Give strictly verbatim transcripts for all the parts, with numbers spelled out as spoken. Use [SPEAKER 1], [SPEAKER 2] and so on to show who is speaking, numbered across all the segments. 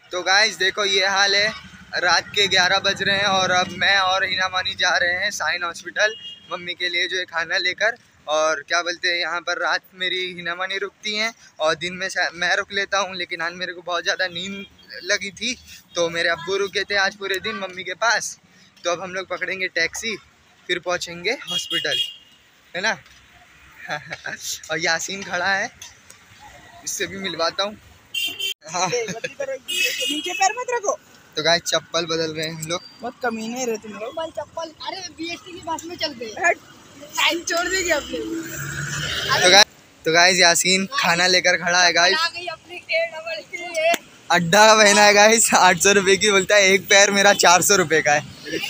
[SPEAKER 1] तो गाइस देखो ये हाल है, रात के ग्यारह बज रहे हैं और अब मैं और हिना मानी जा रहे हैं साइन हॉस्पिटल मम्मी के लिए जो है खाना लेकर। और क्या बोलते हैं, यहाँ पर रात मेरी हिना मानी रुकती हैं और दिन में मैं रुक लेता हूँ, लेकिन आज मेरे को बहुत ज़्यादा नींद लगी थी तो मेरे अब्बू रुके थे आज पूरे दिन मम्मी के पास। तो अब हम लोग पकड़ेंगे टैक्सी, फिर पहुँचेंगे हॉस्पिटल, है ना। और यासीन खड़ा है, इससे भी मिलवाता हूँ। हाँ।
[SPEAKER 2] नीचे पैर मत रखो।
[SPEAKER 1] तो गाइस चप्पल बदल रहे हैं हम लोग।
[SPEAKER 2] बहुत कमीने रहे तुम लोग।
[SPEAKER 3] चप्पल चप्पल अरे बीएसटी की बस में चल गए, टाइम छोड़ देगी अपने।
[SPEAKER 1] तो गाइस तो गाइस यासीन खाना लेकर खड़ा है गाइस। अड्डा पहना है गाइस, आठ सौ रुपये की बोलता है, एक पैर मेरा चार सौ रुपये का है।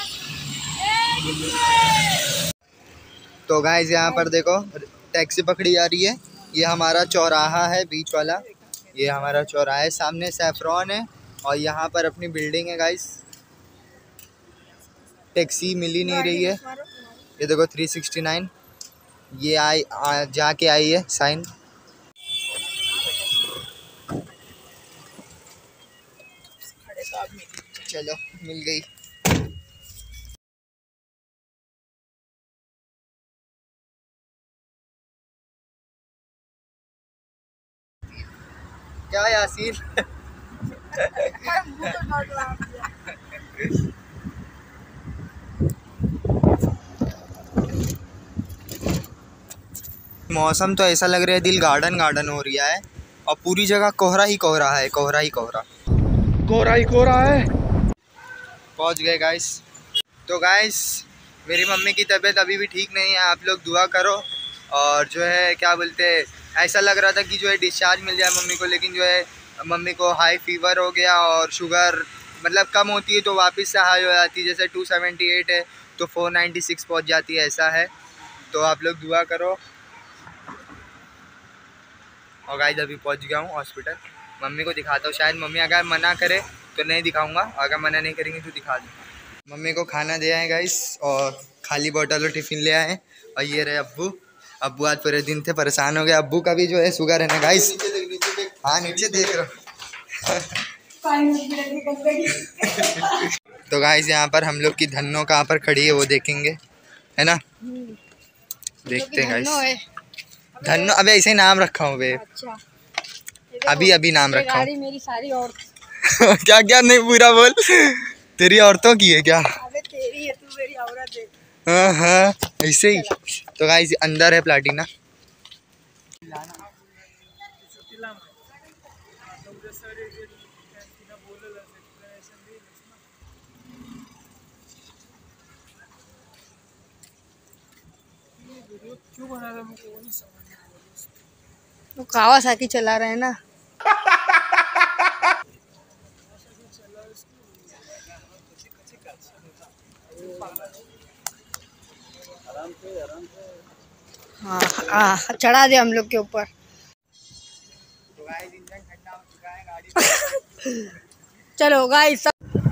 [SPEAKER 1] तो गाइस यहाँ पर देखो टैक्सी पकड़ी जा रही है, ये हमारा चौराहा है बीच वाला, ये हमारा चौराहा है, सामने सैफरॉन है और यहाँ पर अपनी बिल्डिंग है गाइस। टैक्सी मिल ही नहीं रही है, ये देखो थ्री सिक्सटी नाइन ये आई जाके आई है साइन। चलो मिल गई। क्या यासीन? मौसम तो ऐसा लग रहा है दिल गार्डन गार्डन हो रहा है और पूरी जगह कोहरा ही कोहरा है, कोहरा ही कोहरा
[SPEAKER 2] कोहरा ही कोहरा है।
[SPEAKER 1] पहुंच गए गाइस। तो गाइस मेरी मम्मी की तबीयत अभी भी ठीक नहीं है, आप लोग दुआ करो। और जो है क्या बोलते हैं, ऐसा लग रहा था कि जो है डिस्चार्ज मिल जाए मम्मी को, लेकिन जो है मम्मी को हाई फीवर हो गया और शुगर मतलब कम होती है तो वापस से हाई हो जाती है, जैसे टू सेवेंटी एट है तो फोर नाइन्टी सिक्स पहुँच जाती है, ऐसा है। तो आप लोग दुआ करो। और गाइस अभी पहुंच गया हूँ हॉस्पिटल, मम्मी को दिखाता हूँ, शायद मम्मी अगर मना करे तो नहीं दिखाऊंगा, अगर मना नहीं करेंगे तो दिखा दूँ। मम्मी को खाना दे आए गाइस और खाली बोतल और टिफ़िन ले आए। और ये रहे अब्बू, अब्बू आज पूरे दिन थे परेशान हो गए, अब्बू का भी जो है शुगर है ना गाइस। हाँ नीचे देख रहा तो गाइस यहाँ पर हम लोग की धन्नो कहाँ पर खड़ी है वो देखेंगे, है ना। देखते हैं गाइस। धन्नो अबे ऐसे ही नाम रखा हूँ बे।
[SPEAKER 3] अच्छा।
[SPEAKER 1] अभी अभी नाम रखा हूँ।
[SPEAKER 3] मेरी सारी और
[SPEAKER 1] क्या क्या नहीं पूरा बोल। तेरी औरतों की है क्या?
[SPEAKER 3] अबे तेरी है, तू मेरी औरत है।
[SPEAKER 1] हाँ हाँ ऐसे ही। तो गाइस अंदर है प्लाटिना।
[SPEAKER 3] वो कावासाकी चला रहे हैं ना। हाँ हाँ चढ़ा दे हम लोग के ऊपर।
[SPEAKER 1] तो गाइस इंजन ठंडा हो चुका है गाड़ी।
[SPEAKER 3] चलो गाइस।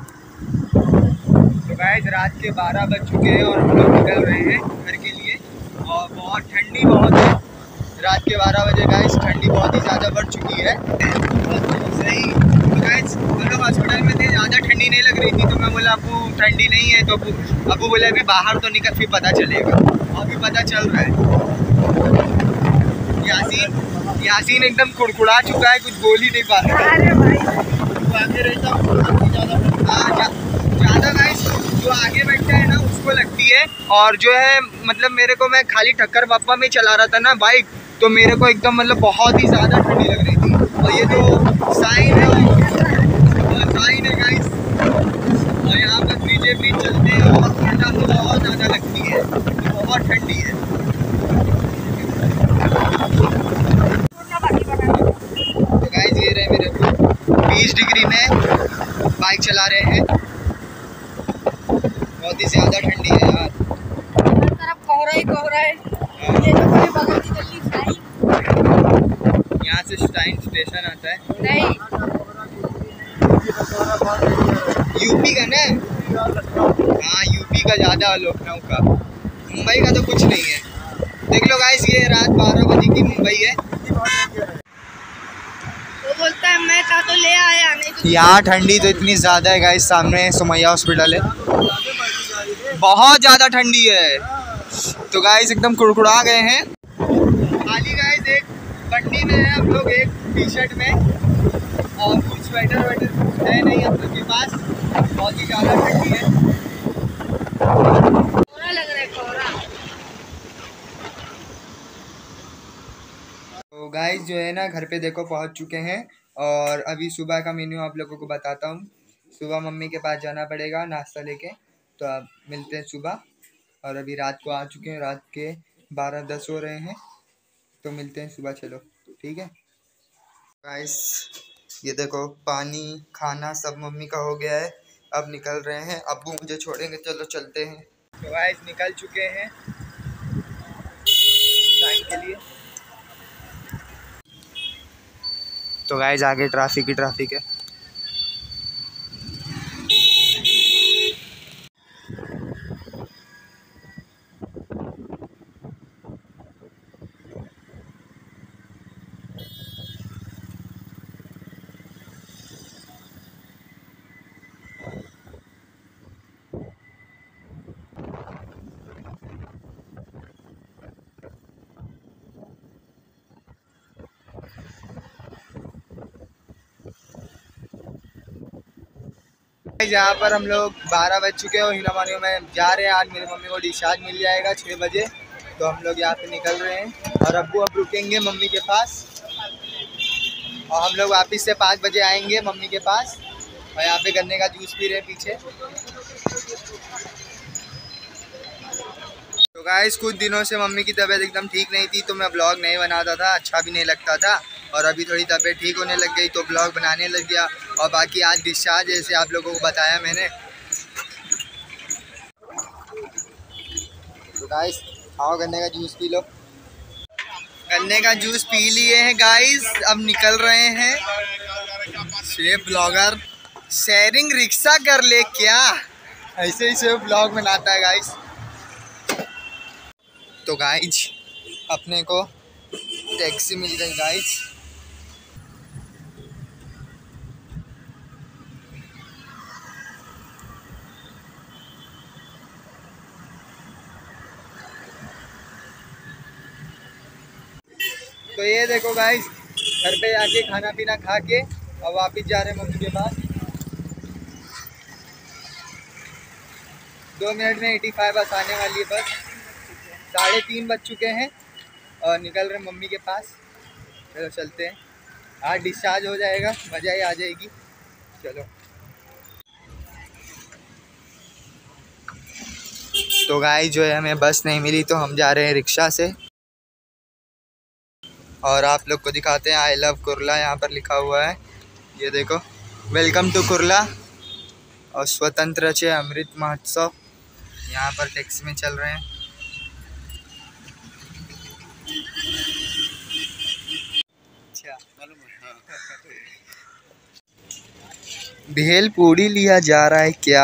[SPEAKER 1] तो गाइस रात के बारह बज चुके हैं और हम लोग निकल रहे हैं घर के लिए और बहुत ठंडी बहुत है। रात के बारह बजे गाइस ठंडी बहुत ही ज़्यादा बढ़ चुकी है। सही। तो गाइस हम लोग हॉस्पिटल में थे, ज़्यादा ठंडी नहीं लग रही थी तो मैं बोला अबू ठंडी नहीं है, तो अबू अबू बोले अभी बाहर तो निकल फिर पता चलेगा। अभी पता चल रहा है। यासीन यासीन एकदम कुड़कुड़ा चुका है, कुछ बोल ही नहीं पा रहा।
[SPEAKER 3] अरे भाई
[SPEAKER 1] आगे रहता हूँ ज़्यादा गाइस, जो आगे बैठता है ना उसको लगती है। और जो है मतलब मेरे को, मैं खाली ठक्कर बाप्पा में चला रहा था ना बाइक, तो मेरे को एकदम मतलब बहुत ही ज़्यादा ठंडी लग रही थी। और ये जो साइन है साइन है गाइस, और यहाँ पर ब्रिजे ब्रिज चलते हैं और ठंडा तो बहुत ज़्यादा लगती है, तो बहुत ठंडी है। तो गाइस ये रहे मेरे बीस डिग्री में बाइक चला रहे हैं, बहुत ही ज़्यादा ठंडी है यार।
[SPEAKER 3] तरफ कोहरा ही कोहरा है। ये जो मेरे बगल की गली साइन,
[SPEAKER 1] यहाँ से स्टाइन स्टेशन आता है।
[SPEAKER 3] नहीं
[SPEAKER 1] यूपी का ना। हाँ यूपी का ज़्यादा, लखनऊ का, मुंबई का तो कुछ नहीं है। देख लो गाइस ये रात बारह बजे की मुंबई है।
[SPEAKER 3] वो बोलता है मैं रहता तो ले आया, नहीं तो
[SPEAKER 1] यहाँ ठंडी तो इतनी ज़्यादा है गाइस, सामने सुमैया हॉस्पिटल है, बहुत ज़्यादा ठंडी है। तो गाइस एकदम कुड़कुड़ा गए हैं। खाली गाइस एक बंडी में है हम लोग, एक टी शर्ट में, और कुछ स्वेटर वेटर है नहीं हम लोग के पास, बहुत ही ज़्यादा ठंडी है।
[SPEAKER 3] कोहरा लग रहा है, कोहरा।
[SPEAKER 1] तो गाइस जो है ना घर पे देखो पहुंच चुके हैं, और अभी सुबह का मेन्यू आप लोगों को बताता हूँ। सुबह मम्मी के पास जाना पड़ेगा नाश्ता लेके, तो अब मिलते हैं सुबह। और अभी रात को आ चुके हैं, रात के बारह दस हो रहे हैं, तो मिलते हैं सुबह। चलो ठीक है गाइस, ये देखो पानी खाना सब मम्मी का हो गया है, अब निकल रहे हैं। अब्बू मुझे छोड़ेंगे, चलो चलते हैं। तो गाइस निकल चुके हैं टाइम के लिए। तो गाइस आगे ट्रैफिक ही ट्रैफिक है। यहाँ पर हम लोग बारह बज चुके हैं और हिना मानियों में जा रहे हैं। आज मेरी मम्मी को डिस्चार्ज मिल जाएगा छः बजे, तो हम लोग यहाँ पे निकल रहे हैं। और अब्बू अब रुकेंगे मम्मी के पास, और हम लोग वापस से पाँच बजे आएंगे मम्मी के पास। और यहाँ पे गन्ने का जूस पी रहे हैं पीछे। तो गाइस कुछ दिनों से मम्मी की तबीयत एकदम ठीक नहीं थी, तो मैं ब्लॉग नहीं बनाता था, अच्छा भी नहीं लगता था। और अभी थोड़ी तबीयत ठीक होने लग गई तो ब्लॉग बनाने लग गया। और बाकी आज डिस्चार्ज जैसे आप लोगों को बताया मैंने। तो गाइस आओ गन्ने का जूस पी लो। गन्ने का जूस पी लिए हैं गाइस, अब निकल रहे हैं। शेफ ब्लॉगर शेयरिंग रिक्शा कर ले क्या, ऐसे ही शेफ ब्लॉग बनाता है गाइस। तो गाइस अपने को टैक्सी मिल गई गाइस। तो ये देखो गाइस, घर पे आके खाना पीना खा के और वापस जा रहे हैं मम्मी के पास। दो मिनट में पचासी बस आने वाली है, बस साढ़े तीन बज चुके हैं और निकल रहे मम्मी के पास। चलो चलते हैं, आज डिस्चार्ज हो जाएगा, मज़ा ही आ जाएगी। चलो तो गाइस जो है हमें बस नहीं मिली, तो हम जा रहे हैं रिक्शा से। और आप लोग को दिखाते हैं, आई लव कुर्ला यहाँ पर लिखा हुआ है, ये देखो, वेलकम टू कुर्ला। और स्वतंत्र चे अमृत महोत्सव यहाँ पर टैक्सी में चल रहे हैं। अच्छा भेल पूड़ी लिया जा रहा है क्या।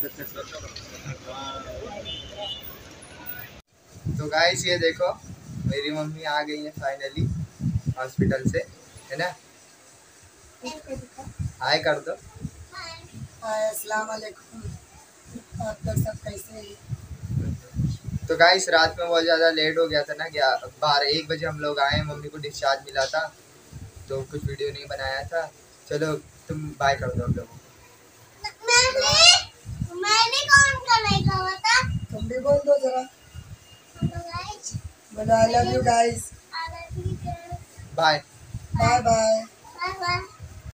[SPEAKER 1] तो गाइस ये देखो मेरी मम्मी आ गई है फाइनली हॉस्पिटल से, है ना। हाय कर दो।
[SPEAKER 2] हाय अस्सलाम वालेकुम, आप लोग सब कैसे हैं?
[SPEAKER 1] तो गाइस रात में बहुत ज़्यादा लेट हो गया था ना, क्या बारह एक बजे हम लोग आए, मम्मी को डिस्चार्ज मिला था, तो कुछ वीडियो नहीं बनाया था। चलो तुम बाय कर दो हम लोगों को।
[SPEAKER 3] मैंने मैंने कौन का हुआ था,
[SPEAKER 2] तुम भी बोल दो जरा। बोलो I love you guys.
[SPEAKER 1] Bye
[SPEAKER 2] bye bye.
[SPEAKER 3] Bye bye.